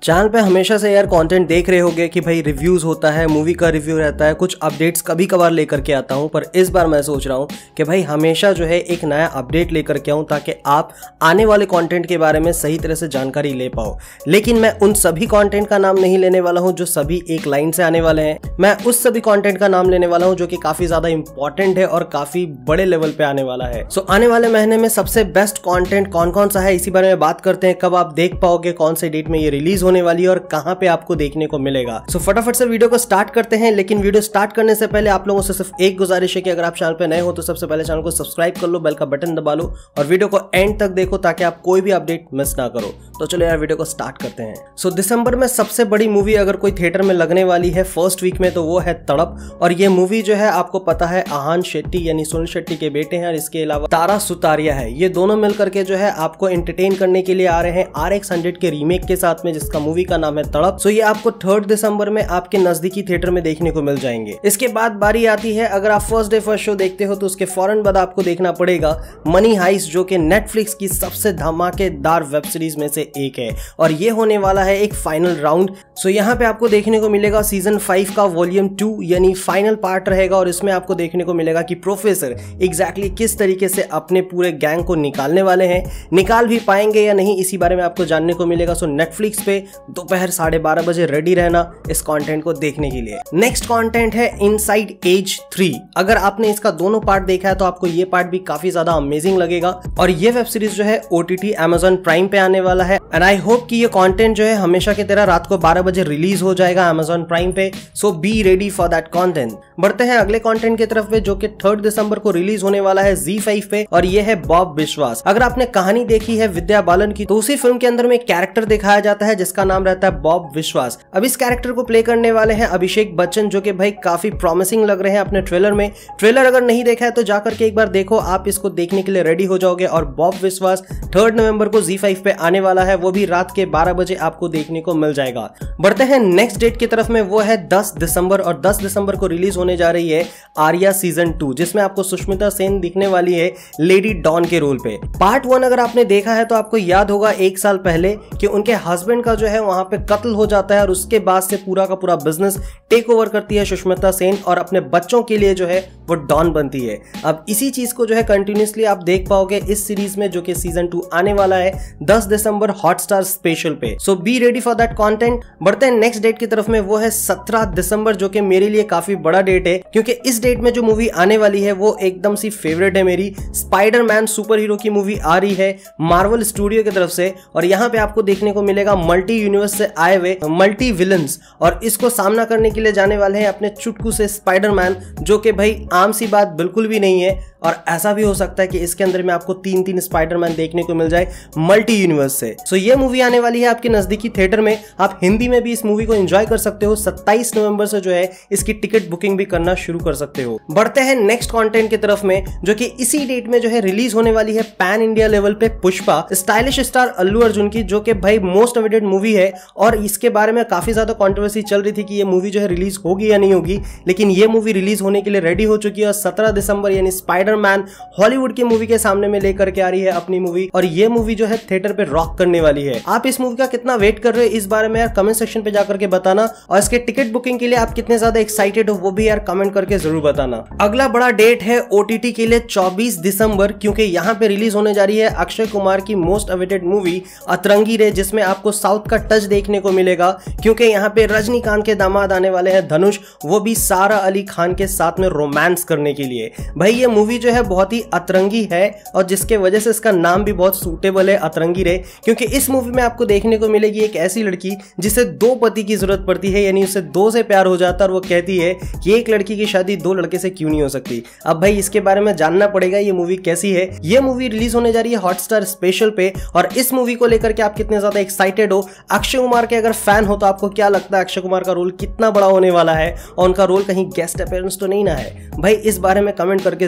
Channel पे हमेशा से यार कंटेंट देख रहे होगे कि भाई रिव्यूज होता है, मूवी का रिव्यू रहता है, कुछ अपडेट्स कभी कभार लेकर के आता हूं, पर इस बार मैं सोच रहा हूं कि भाई हमेशा जो है एक नया अपडेट लेकर के आऊं ताकि आप आने वाले कंटेंट के बारे में सही तरह से जानकारी ले पाओ। लेकिन मैं उन सभी कंटेंट का नाम नहीं लेने वाला हूं जो सभी एक लाइन से आने वाले हैं। मैं उस सभी कंटेंट का नाम लेने वाला हूं जो कि काफी ज्यादा इंपॉर्टेंट है और काफी बड़े लेवल पे आने वाला है। सो आने वाले महीने में सबसे बेस्ट कंटेंट कौन कौन सा है, इसी बारे में बात करते हैं। कब आप देख पाओगे, कौन से डेट में ये रिलीज होने वाली है और कहां पे आपको देखने को मिलेगा। सो फटाफट से वीडियो को स्टार्ट करते हैं। लेकिन वीडियो स्टार्ट करने से पहले आप लोगों से सिर्फ एक गुजारिश है कि अगर आप चैनल पे नए हो तो सबसे पहले चैनल को सब्सक्राइब कर लो, बेल का बटन दबा लो और वीडियो को एंड तक देखो ताकि आप कोई भी अपडेट मिस ना करो। तो चलो यार वीडियो को स्टार्ट करते हैं। सो दिसंबर में सबसे बड़ी मूवी अगर कोई थिएटर में लगने वाली है फर्स्ट वीक में तो वो है तड़प। और ये मूवी जो है आपको पता है आहान शेट्टी यानी सुनील शेट्टी के बेटे हैं और इसके अलावा तारा सुतारिया है। ये दोनों मिलकर के जो है आपको एंटरटेन करने के लिए आ रहे हैं RX 100 के रीमेक के साथ में, जिसका मूवी का नाम है तड़प। सो ये आपको 3 दिसंबर में आपके नजदीकी थिएटर में देखने को मिल जाएंगे। इसके बाद बारी आती है, अगर आप फर्स्ट डे फर्स्ट शो देखते हो तो उसके फौरन बाद आपको देखना पड़ेगा मनी हाइस्ट, जो कि नेटफ्लिक्स की सबसे धमाकेदार वेब सीरीज में से एक है और ये होने वाला है एक फाइनल राउंड। सो यहाँ पे आपको देखने को मिलेगा सीजन 5 का वॉल्यूम 2 यानी फाइनल पार्ट रहेगा और इसमें आपको देखने को मिलेगा कि प्रोफेसर एग्जैक्टली किस तरीके से अपने पूरे गैंग को निकालने वाले हैं, निकाल भी पाएंगे या नहीं, इसी बारे में आपको जानने को मिलेगा। सो नेटफ्लिक्स पे दोपहर 12:30 बजे रेडी रहना इस कंटेंट को देखने के लिए। नेक्स्ट कंटेंट है इनसाइड एज 3। अगर आपने इसका दोनों पार्ट देखा है तो आपको ये पार्ट भी काफी ज्यादा अमेजिंग लगेगा और ये वेब सीरीज जो है OTT Amazon प्राइम पे आने वाला है। एंड आई होप कि ये कंटेंट जो है हमेशा की तरह रात को 12 बजे रिलीज हो जाएगा Amazon प्राइम पे। So be ready for that content. बढ़ते हैं अगले कंटेंट की तरफ में, जो कि 3 दिसंबर को रिलीज होने वाला है ZEE5 पे और ये है बॉब विश्वास। अगर आपने कहानी देखी है विद्या बालन की तो उसी फिल्म के अंदर में एक कैरेक्टर दिखाया जाता है जिसका नाम रहता है बॉब विश्वास। अब इस कैरेक्टर को प्ले करने वाले हैं अभिषेक बच्चन, जो कि भाई काफी प्रॉमिसिंग लग रहे हैं अपने ट्रेलर में। ट्रेलर अगर नहीं देखा है तो जाकर के एक बार देखो, आप इसको देखने के लिए रेडी हो जाओगे। और बॉब विश्वास 3 नवंबर को ZEE5 पे आने वाला है, वो भी रात के 12 बजे आपको देखने को मिल जाएगा। बढ़ते हैं नेक्स्ट डेट की तरफ में, वो है 10 दिसंबर और 10 दिसंबर को रिलीज होने जा रही है आर्या सीजन 2, जिसमें आपको सुष्मिता सेन दिखने वाली है लेडी डॉन के रोल पे। पार्ट 1 अगर आपने देखा है तो आपको याद होगा 1 साल पहले कि उनके हस्बैंड का जो है वहां पे कत्ल हो जाता है और उसके बाद से पूरा का पूरा बिजनेस टेक ओवर करती है सुष्मिता सेन और अपने बच्चों के लिए जो है वो डॉन बनती है। अब इसी चीज को जो है कंटिन्यूसली आप देख पाओगे इस सीरीज में, जो कि सीजन 2 आने वाला है 10 दिसंबर हॉटस्टार स्पेशल पे। So be ready for that content. बढ़ते हैं नेक्स्ट डेट की तरफ में, वो है 17 दिसंबर, जो कि मेरे लिए काफी बड़ा डेट है क्योंकि इस डेट में जो मूवी आने वाली है वो एकदम सी फेवरेट है मेरी। स्पाइडरमैन सुपर हीरो की मूवी आ रही है मार्वल स्टूडियो की तरफ से और यहाँ पे आपको देखने को मिलेगा मल्टी यूनिवर्स से आए हुए मल्टी विलन्स और इसको सामना करने के लिए जाने वाले हैं अपने चुटकू से स्पाइडरमैन, जो कि भाई आम सी बात बिल्कुल भी नहीं है। और ऐसा भी हो सकता है कि इसके अंदर में आपको 3 स्पाइडरमैन देखने को मिल जाए मल्टी यूनिवर्स से। सो ये मूवी आने वाली है आपके नजदीकी थिएटर में। आप हिंदी में भी इस मूवी को एंजॉय कर सकते हो। 27 नवंबर से जो है इसकी टिकट बुकिंग भी करना शुरू कर सकते हो। बढ़ते हैं नेक्स्ट कंटेंट की तरफ में, जो कि इसी डेट में जो है रिलीज होने वाली है पैन इंडिया लेवल पे पुष्पा, स्टाइलिश स्टार अल्लू अर्जुन की, जो कि भाई मोस्ट अवेटेड मूवी है और इसके बारे में काफी ज्यादा कंट्रोवर्सी चल रही थी कि ये मूवी जो है रिलीज होगी या नहीं होगी, लेकिन ये मूवी रिलीज होने के लिए रेडी हो चुकी है और 17 दिसंबर यानी स्पाइडरमैन हॉलीवुड की मूवी के सामने में लेकर के आ रही है अपनी मूवी और ये मूवी जो है थिएटर पे रॉक करने वाली है। आप इस मूवी का कितना वेट कर रहे हो इस बारे में यार कमेंट सेक्शन पे जाकर के बताना और इसके टिकट बुकिंग के लिए आप कितने ज्यादा एक्साइटेड हो वो भी यार कमेंट करके जरूर बताना। अगला बड़ा डेट है OTT के लिए 24 दिसंबर, क्योंकि यहाँ पे रिलीज होने जा रही है अक्षय कुमार की मोस्ट अवेटेड मूवी अतरंगी रे, जिसमें आपको साउथ का टच देखने को मिलेगा क्योंकि यहाँ पे रजनीकांत के दामाद आने वाले हैं धनुष, वो भी सारा अली खान के साथ में रोमांस करने के लिए। भाई ये मूवी जो है बहुत ही अतरंगी है और जिसके वजह से इसका नाम भी बहुत सूटेबल है अतरंगी रे, क्योंकि इस मूवी में आपको देखने को मिलेगी एक ऐसी लड़की जिसे 2 पति की जरूरत पड़ती है, यानी उसे 2 से प्यार हो जाता है और वो कहती है कि एक लड़की की शादी 2 लड़के से क्यों नहीं हो सकती। अब भाई इसके बारे में जानना पड़ेगा ये मूवी कैसी है। ये मूवी रिलीज होने जा रही है हॉटस्टार स्पेशल पे और इस मूवी को लेकर के आप कितने ज्यादा एक्साइटेड हो। अक्षय कुमार के अगर फैन हो तो आपको क्या लगता है अक्षय कुमार का रोल कितना बड़ा होने वाला है और उनका रोल कहीं गेस्ट अपीयरेंस तो नहीं ना है? भाई इस बारे में कमेंट करके जरूर बताना।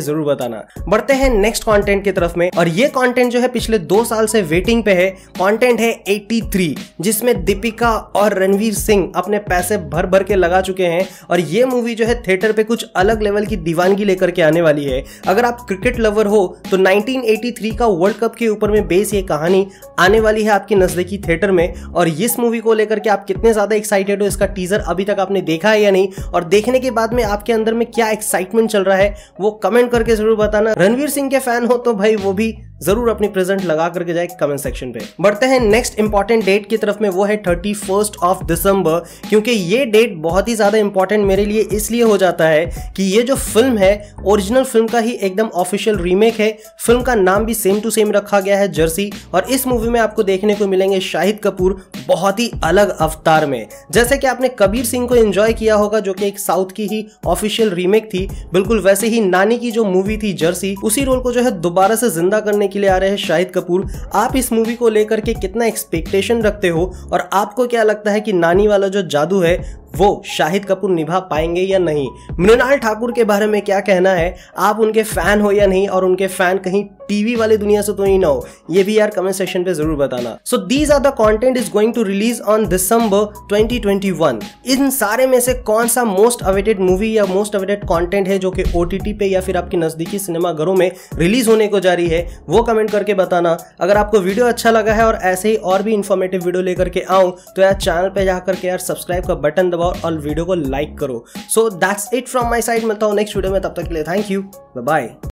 बताना। बढ़ते हैं नेक्स्ट कंटेंट की तरफ में, और ये कंटेंट जो है पिछले 2 साल से वेटिंग पे है। कंटेंट है 83, जिसमें दीपिका और रणवीर सिंह अपने पैसे भर भर के लगा चुके हैं, और ये मूवी जो है थिएटर पे कुछ अलग लेवल की दीवानगी लेकर के आने वाली है। अगर आप क्रिकेट लवर हो तो 1983 का वर्ल्ड कप के ऊपर में बेस ये कहानी आने वाली है आपकी नजदीकी थिएटर में। और इस मूवी को लेकर के आप कितने ज्यादा एक्साइटेड हो, इसका टीजर अभी तक आपने देखा है या नहीं, और देखने के बाद में आपके अंदर में क्या एक्साइटमेंट चल रहा है वो कमेंट करके जरूर बताना। रणवीर सिंह के फैन हो तो भाई वो भी जरूर अपनी प्रेजेंट लगा करके जाए कमेंट सेक्शन पे। बढ़ते हैं नेक्स्ट इंपॉर्टेंट डेट की तरफ में, वो है 31 ऑफ दिसंबर, क्योंकि ये डेट बहुत ही ज्यादा इंपॉर्टेंट मेरे लिए इसलिए हो जाता है कि ये जो फिल्म है ओरिजिनल फिल्म का ही एकदम ऑफिशियल रीमेक है। फिल्म का नाम भी सेम टू सेम रखा गया है, जर्सी, और इस मूवी में आपको देखने को मिलेंगे शाहिद कपूर बहुत ही अलग अवतार में। जैसे कि आपने कबीर सिंह को एंजॉय किया होगा जो कि एक साउथ की ही ऑफिशियल रीमेक थी, बिल्कुल वैसे ही नानी की जो मूवी थी जर्सी, उसी रोल को जो है दोबारा से जिंदा करने के लिए आ रहे हैं शाहिद कपूर। आप इस मूवी को लेकर के कितना एक्सपेक्टेशन रखते हो, और आपको क्या लगता है कि नानी वाला जो जादू है वो शाहिद कपूर निभा पाएंगे या नहीं? मृणाल ठाकुर के बारे में क्या कहना है, आप उनके फैन हो या नहीं, और उनके फैन कहीं टीवी वाले दुनिया से तो ही ना हो, ये भी यार कमेंट सेक्शन पे जरूर बताना। So these are the content is going to release on December 2021। इन सारे में से कौन सा मोस्ट अवेटेड मूवी या मोस्ट अवेटेड कंटेंट है जो कि OTT पे या फिर आपकी नजदीकी सिनेमाघरों में रिलीज होने को जा रही है, वो कमेंट करके बताना। अगर आपको वीडियो अच्छा लगा है और ऐसे ही और भी इंफॉर्मेटिव वीडियो लेकर के आऊं तो यार चैनल पे जाकर के यार सब्सक्राइब का बटन दबाओ और वीडियो को लाइक करो। So that's it from my side. मिलता हूं नेक्स्ट वीडियो में, तब तक के लिए थैंक यू, बाय बाय।